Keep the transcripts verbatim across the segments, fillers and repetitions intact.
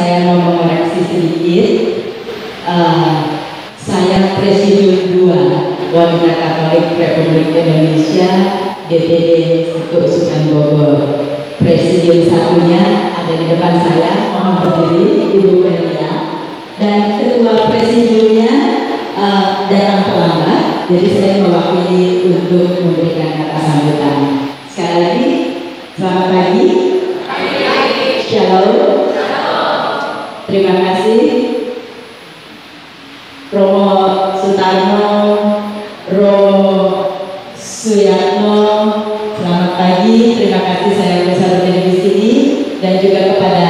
saya mau mengoreksi sedikit. Uh, saya Presidium dua Wanita Katolik Republik Indonesia D P D Keusukan Bogor. Presidium satunya ada di depan saya, mohon berdiri Ibu Felia. Dan ketua presidiumnya uh, datang terlambat, jadi saya mewakili untuk memberikan kata sambutan. Sekali lagi, selamat pagi. Shalom. Terima kasih Romo Sutarno, Romo Suyatno. Selamat pagi. Terima kasih saya bisa berdiri di sini, dan juga kepada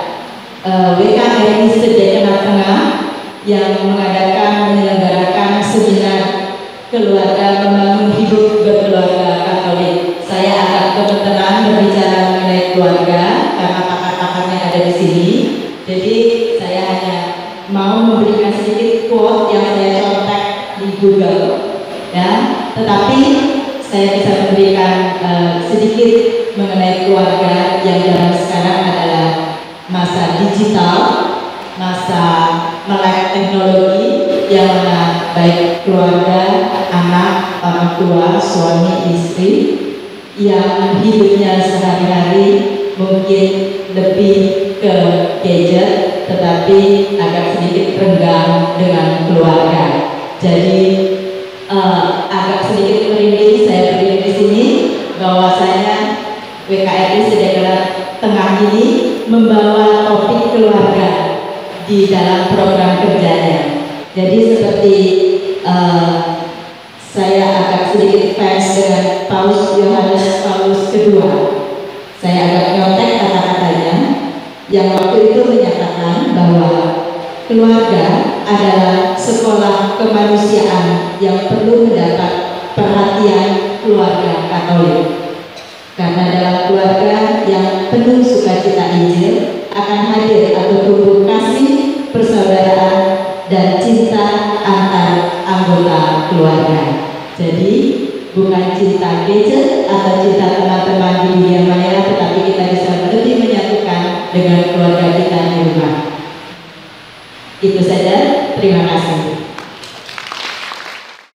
uh, W K R I Sedekenat Tengah yang mengadakan menyelenggarakan seminar keluarga membangun hidup berkeluarga Katolik. Saya akan kebetulan berbicara mengenai keluarga karena pakar-pakarnya ada di sini. Jadi saya hanya mau memberikan sedikit quote yang saya contek di Google, ya. Tetapi saya bisa memberikan uh, sedikit mengenai keluarga yang dalam sekarang adalah masa digital, masa melek teknologi, yang mana baik keluarga, anak, orang tua, suami, istri yang hidupnya sehari-hari mungkin lebih ke gadget, tetapi agak sedikit renggang dengan keluarga. Jadi uh, agak sedikit merinding saya berdiri di sini bahwasanya W K R I Sedekenat Tengah ini membawa topik keluarga di dalam program kerjanya. Jadi seperti uh, saya agak sedikit fans dengan Paus Yohanes Paulus kedua. Saya agak nyontek kata-katanya yang waktu itu menyatakan bahwa keluarga adalah sekolah kemanusiaan yang perlu mendapat perhatian keluarga Katolik. Karena dalam keluarga yang penuh sukacita Injil akan hadir atau tumbuh kasih, persaudaraan, dan cinta antar anggota keluarga. Jadi bukan cinta gadget atau cinta teman-teman di dunia maya, tetapi kita bisa lebih menyatukan dengan keluarga kita di rumah. Itu saja, terima kasih.